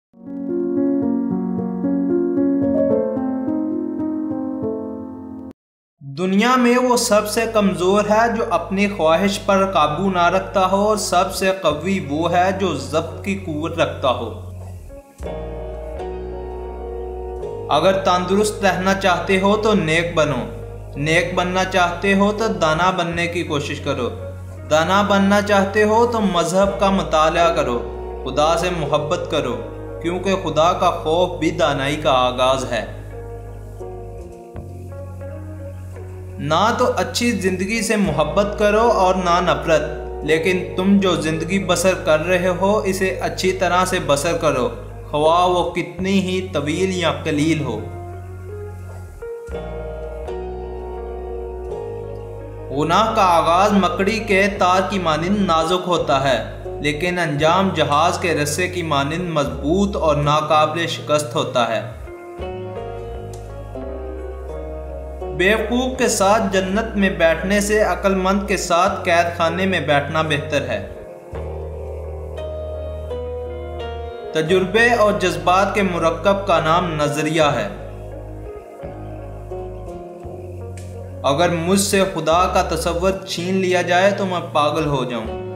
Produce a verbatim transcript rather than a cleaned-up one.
दुनिया में वो सबसे कमज़ोर है जो अपनी ख्वाहिश पर काबू ना रखता हो, और सबसे कवी वो है जो ज़ब्त की कुव्वत रखता हो। अगर तंदुरुस्त रहना चाहते हो तो नेक बनो, नेक बनना चाहते हो तो दाना बनने की कोशिश करो, दाना बनना चाहते हो तो मजहब का मुताला करो, खुदा से मोहब्बत करो, क्योंकि खुदा का खौफ भी दानाई का आगाज़ है। ना तो अच्छी ज़िंदगी से मोहब्बत करो और ना नफ़रत, लेकिन तुम जो ज़िंदगी बसर कर रहे हो इसे अच्छी तरह से बसर करो, ख्वाह वो कितनी ही तवील या कलील हो। गुनाह का आगाज़ मकड़ी के तार की मानिंद नाजुक होता है, लेकिन अंजाम जहाज़ के रस्से की मानिंद मजबूत और नाकाबिल शिकस्त होता है। बेवकूफ़ के साथ जन्नत में बैठने से अक्लमंद के साथ कैद खाने में बैठना बेहतर है। तजुर्बे और जज्बात के मुरक्कब का नाम नजरिया है। अगर मुझसे खुदा का तसव्वुर छीन लिया जाए तो मैं पागल हो जाऊं।